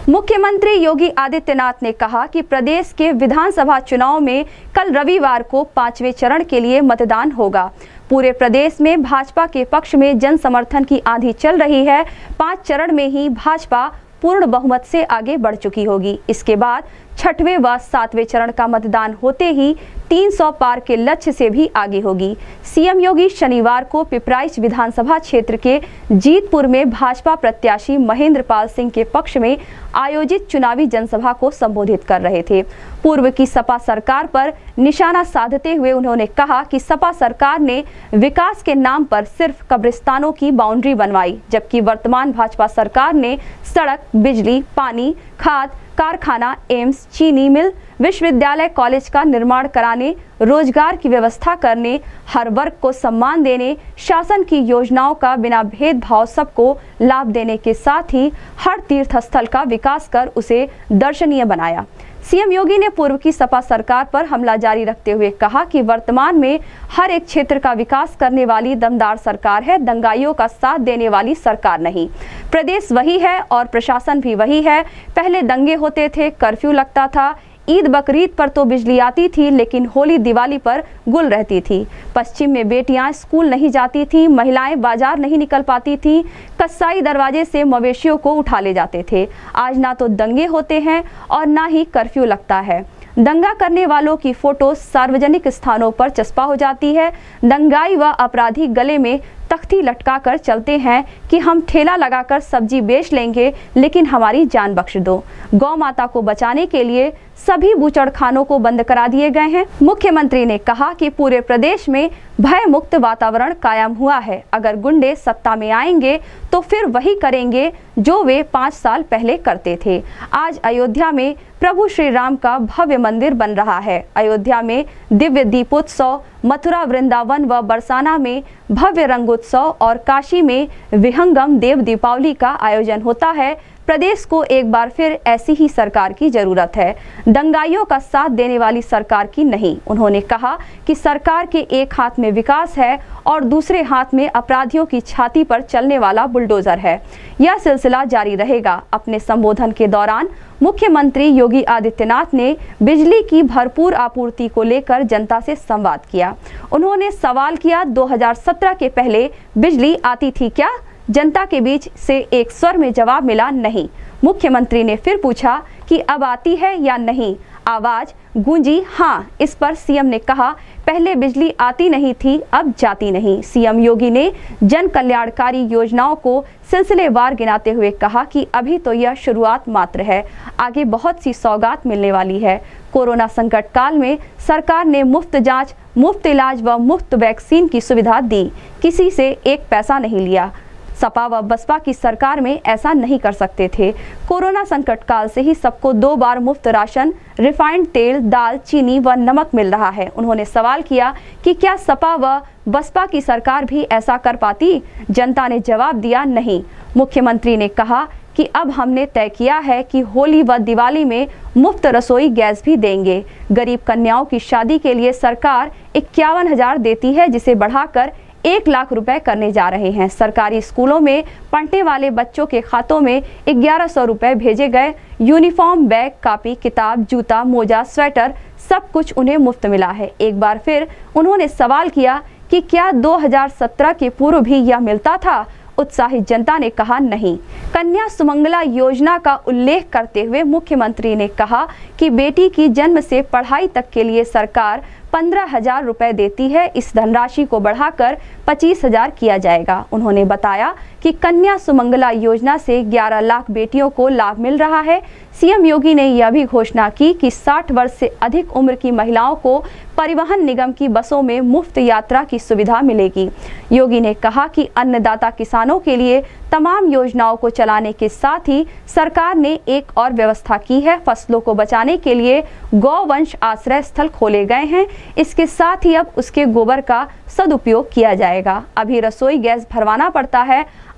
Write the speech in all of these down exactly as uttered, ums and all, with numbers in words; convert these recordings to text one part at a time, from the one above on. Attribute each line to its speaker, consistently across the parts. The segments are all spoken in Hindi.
Speaker 1: मुख्यमंत्री योगी आदित्यनाथ ने कहा कि प्रदेश के विधानसभा चुनाव में कल रविवार को पांचवें चरण के लिए मतदान होगा। पूरे प्रदेश में भाजपा के पक्ष में जन समर्थन की आंधी चल रही है। पांच चरण में ही भाजपा पूर्ण बहुमत से आगे बढ़ चुकी होगी। इसके बाद छठवें व सातवें चरण का मतदान होते ही तीन सौ पार के लक्ष्य से भी आगे होगी। सीएम योगी शनिवार को पिपराइच विधानसभा क्षेत्र के जीतपुर में भाजपा प्रत्याशी महेंद्र पाल सिंह के पक्ष में आयोजित चुनावी जनसभा को संबोधित कर रहे थे। पूर्व की सपा सरकार पर निशाना साधते हुए उन्होंने कहा कि सपा सरकार ने विकास के नाम पर सिर्फ कब्रिस्तानों की बाउंड्री बनवाई, जबकि वर्तमान भाजपा सरकार ने सड़क, बिजली, पानी, खाद, कारखाना, एम्स, चीनी मिल, विश्वविद्यालय, कॉलेज का निर्माण कराने, रोजगार की व्यवस्था करने, हर वर्ग को सम्मान देने, शासन की योजनाओं का बिना भेदभाव सबको लाभ देने के साथ ही हर तीर्थ स्थल का विकास कर उसे दर्शनीय बनाया। सीएम योगी ने पूर्व की सपा सरकार पर हमला जारी रखते हुए कहा कि वर्तमान में हर एक क्षेत्र का विकास करने वाली दमदार सरकार है, दंगाइयों का साथ देने वाली सरकार नहीं। प्रदेश वही है और प्रशासन भी वही है। पहले दंगे होते थे, कर्फ्यू लगता था, ईद बकरीद पर तो बिजली आती थी, लेकिन होली दिवाली पर गुल रहती थी। पश्चिम में बेटियां स्कूल नहीं जाती थी, महिलाएं बाजार नहीं निकल पाती थी, कसाई दरवाजे से मवेशियों को उठा ले जाते थे। आज ना तो दंगे होते हैं और ना ही कर्फ्यू लगता है। दंगा करने वालों की फोटो सार्वजनिक स्थानों पर चस्पा हो जाती है। दंगाई व अपराधी गले में तख्ती लटकाकर चलते हैं कि हम ठेला लगाकर सब्जी बेच लेंगे, लेकिन हमारी जान बख्श दो। गौ माता को बचाने के लिए सभी बूचड़खानों को बंद करा दिए गए हैं। मुख्यमंत्री ने कहा कि पूरे प्रदेश में भय मुक्त वातावरण कायम हुआ है। अगर गुंडे सत्ता में आएंगे तो फिर वही करेंगे जो वे पाँच साल पहले करते थे। आज अयोध्या में प्रभु श्री राम का भव्य मंदिर बन रहा है। अयोध्या में दिव्य दीपोत्सव, मथुरा, वृंदावन व बरसाना में भव्य रंगोत्सव और काशी में विहंगम देव दीपावली का आयोजन होता है। प्रदेश को एक बार फिर ऐसी ही सरकार की जरूरत है, दंगाइयों का साथ देने वाली सरकार की नहीं। उन्होंने कहा कि सरकार के एक हाथ में विकास है और दूसरे हाथ में अपराधियों की छाती पर चलने वाला बुलडोजर है। यह सिलसिला जारी रहेगा। अपने संबोधन के दौरान मुख्यमंत्री योगी आदित्यनाथ ने बिजली की भरपूर आपूर्ति को लेकर जनता से संवाद किया। उन्होंने सवाल किया, दो हज़ार सत्रह के पहले बिजली आती थी क्या? जनता के बीच से एक स्वर में जवाब मिला, नहीं। मुख्यमंत्री ने फिर पूछा कि अब आती है या नहीं? आवाज गूंजी, हाँ। इस पर सीएम ने कहा, पहले बिजली आती नहीं थी, अब जाती नहीं। सीएम योगी ने जन कल्याणकारी योजनाओं को सिलसिलेवार गिनाते हुए कहा कि अभी तो यह शुरुआत मात्र है, आगे बहुत सी सौगात मिलने वाली है। कोरोना संकट काल में सरकार ने मुफ्त जांच, मुफ्त इलाज व मुफ्त वैक्सीन की सुविधा दी, किसी से एक पैसा नहीं लिया। सपा व बसपा की सरकार में ऐसा नहीं कर सकते थे। कोरोना संकट काल से ही सबको दो बार मुफ्त राशन, रिफाइंड तेल, दाल, चीनी व नमक मिल रहा है। उन्होंने सवाल किया कि क्या सपा व बसपा की सरकार भी ऐसा कर पाती? जनता ने जवाब दिया, नहीं। मुख्यमंत्री ने कहा कि अब हमने तय किया है कि होली व दिवाली में मुफ्त रसोई गैस भी देंगे। गरीब कन्याओं की शादी के लिए सरकार इक्यावन हजार देती है, जिसे बढ़ाकर एक लाख रुपए करने जा रहे हैं। सरकारी स्कूलों में पढ़ने वाले बच्चों के खातों में ग्यारह सौ रुपए भेजे गए। यूनिफॉर्म, बैग, कापी, किताब, जूता, मोजा, स्वेटर सब कुछ उन्हें मुफ्त मिला है। एक बार फिर उन्होंने सवाल किया कि क्या दो हज़ार सत्रह के पूर्व भी यह मिलता था? उत्साहित जनता ने कहा, नहीं। कन्या सुमंगला योजना का उल्लेख करते हुए मुख्यमंत्री ने कहा कि बेटी की जन्म से पढ़ाई तक के लिए सरकार पंद्रह हजार रुपए देती है। इस धनराशि को बढ़ाकर पच्चीस हजार किया जाएगा। उन्होंने बताया कि कन्या सुमंगला योजना से ग्यारह लाख बेटियों को लाभ मिल रहा है। सीएम योगी ने यह भी घोषणा की कि साठ वर्ष से अधिक उम्र की महिलाओं को परिवहन निगम की बसों में मुफ्त यात्रा की सुविधा मिलेगी। योगी ने कहा कि अन्नदाता किसानों के लिए तमाम योजनाओं को चलाने के साथ ही सरकार ने एक और व्यवस्था की है। फसलों को बचाने के लिए गौवंश आश्रय स्थल खोले गए हैं। इसके साथ ही अब उसके गोबर का सदुपयोग किया जाएगा। अभी रसोई गैस भरवाना पड़ता है।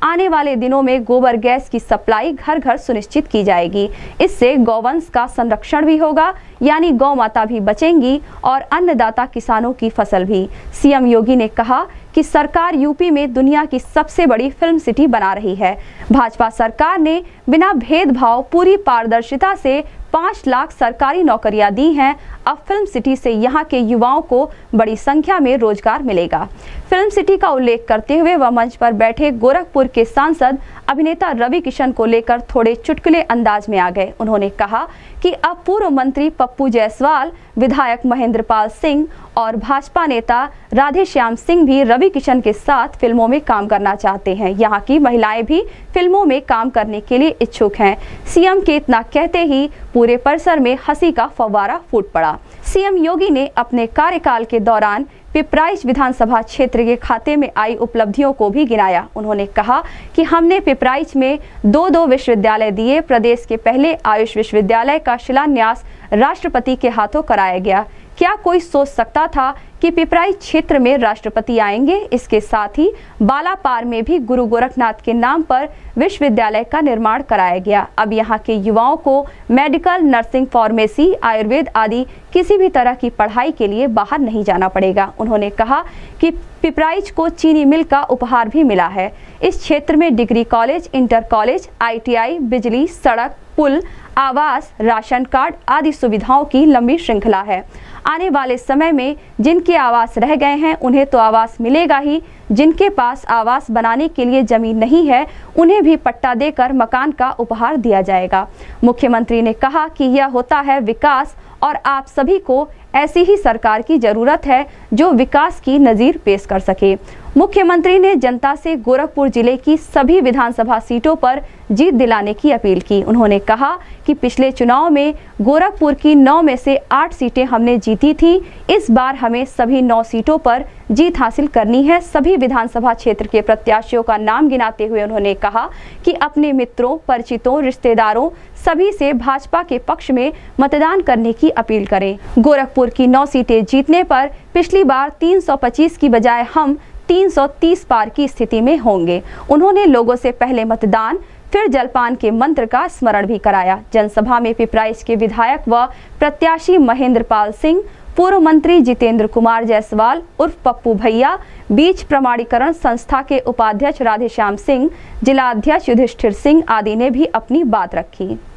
Speaker 1: आने वाले दिनों में गोबर गैस की सप्लाई घर घर सुनिश्चित की जाएगी। इससे गौवंश का संरक्षण भी होगा, यानी गौ माता भी बचेंगी और अन्नदाता किसानों की फसल भी। सीएम योगी ने कहा कि सरकार यूपी में दुनिया की सबसे बड़ी फिल्म सिटी बना रही है। भाजपा सरकार ने बिना भेदभाव पूरी पारदर्शिता से पाँच लाख सरकारी नौकरियां दी हैं। अब फिल्म सिटी से यहां के युवाओं को बड़ी संख्या में रोजगार मिलेगा। फिल्म सिटी का उल्लेख करते हुए वह मंच पर बैठे गोरखपुर के सांसद अभिनेता रवि किशन को लेकर थोड़े चुटकुले अंदाज में आ गए। उन्होंने कहा कि अब पूर्व मंत्री पप्पू जायसवाल, विधायक महेंद्र पाल सिंह और भाजपा नेता राधेश्याम सिंह भी रवि किशन के साथ फिल्मों में काम करना चाहते हैं। यहाँ की महिलाएं भी फिल्मों में काम करने के लिए इच्छुक हैं। सीएम के इतना कहते ही पूरे परिसर में हंसी का फव्वारा फूट पड़ा। सीएम योगी ने अपने कार्यकाल के दौरान पिपराइच विधानसभा क्षेत्र के खाते में आई उपलब्धियों को भी गिनाया। उन्होंने कहा कि हमने पिपराइच में दो दो विश्वविद्यालय दिए। प्रदेश के पहले आयुष विश्वविद्यालय का शिलान्यास राष्ट्रपति के हाथों कराया गया। क्या कोई सोच सकता था कि पिपराइच क्षेत्र में राष्ट्रपति आएंगे? इसके साथ ही बालापार में भी गुरु गोरखनाथ के नाम पर विश्वविद्यालय का निर्माण कराया गया। अब यहाँ के युवाओं को मेडिकल, नर्सिंग, फार्मेसी, आयुर्वेद आदि किसी भी तरह की पढ़ाई के लिए बाहर नहीं जाना पड़ेगा। उन्होंने कहा कि पिपराइच को चीनी मिल का उपहार भी मिला है। इस क्षेत्र में degree college, inter college, I T I, बिजली, सड़क, पुल, आवास, राशन कार्ड आदि सुविधाओं की लंबी श्रृंखला है। आने वाले समय में जिनके आवास रह गए हैं उन्हें तो आवास मिलेगा ही, जिनके पास आवास बनाने के लिए जमीन नहीं है उन्हें भी पट्टा देकर मकान का उपहार दिया जाएगा। मुख्यमंत्री ने कहा कि यह होता है विकास और आप सभी को ऐसी ही सरकार की जरूरत है जो विकास की नजीर पेश कर सके। मुख्यमंत्री ने जनता से गोरखपुर जिले की सभी विधानसभा सीटों पर जीत दिलाने की अपील की। उन्होंने कहा कि पिछले चुनाव में गोरखपुर की नौ में से आठ सीटें हमने जीती थी। इस बार हमें सभी नौ सीटों पर जीत हासिल करनी है। सभी विधानसभा क्षेत्र के प्रत्याशियों का नाम गिनाते हुए उन्होंने कहा कि अपने मित्रों, परिचितों, रिश्तेदारों सभी से भाजपा के पक्ष में मतदान करने की अपील करें। गोरखपुर की नौ सीटें जीतने पर पिछली बार तीन सौ पच्चीस की बजाय हम तीन सौ तीस पार की स्थिति में होंगे। उन्होंने लोगों से पहले मतदान फिर जलपान के मंत्र का स्मरण भी कराया। जनसभा में पिपराइच के विधायक व प्रत्याशी महेंद्र पाल सिंह, पूर्व मंत्री जितेंद्र कुमार जायसवाल उर्फ पप्पू भैया, बीज प्रमाणीकरण संस्था के उपाध्यक्ष राधेश्याम सिंह, जिला अध्यक्ष युधिष्ठिर सिंह आदि ने भी अपनी बात रखी।